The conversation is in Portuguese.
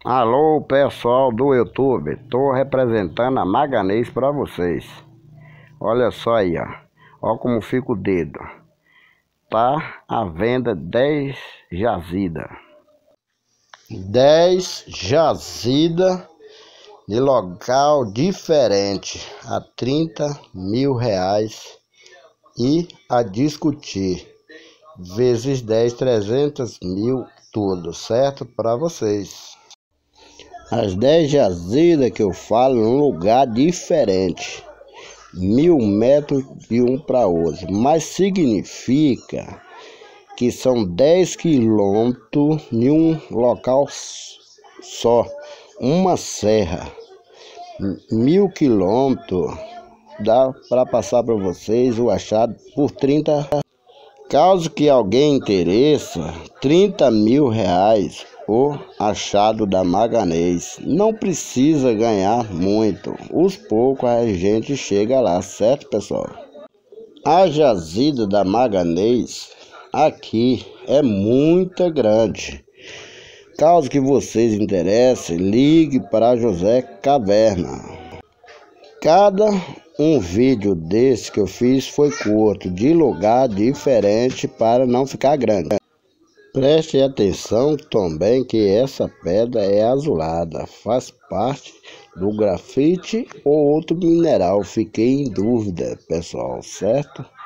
Alô, pessoal do YouTube, tô representando a Maganês para vocês. Olha só aí, ó. Ó como fica o dedo. Tá à venda 10 jazidas. 10 jazidas de local diferente a R$ 30.000 e a discutir. Vezes 10, 300 mil tudo, certo? Para vocês. As 10 jazidas que eu falo num lugar diferente, 1.000 metros de um para outro, mas significa que são 10 quilômetros em um local só, uma serra. 1.000 quilômetros dá para passar para vocês o achado por 30. Caso que alguém interesse, R$ 30.000 o achado da Maganês. Não precisa ganhar muito, os poucos a gente chega lá, certo, pessoal? A jazida da Maganês aqui é muito grande. Caso que vocês interessem, ligue para José Caverna. Cada um vídeo desse que eu fiz foi curto, de lugar diferente para não ficar grande. Preste atenção também que essa pedra é azulada, faz parte do grafite ou outro mineral. Fiquei em dúvida, pessoal, certo?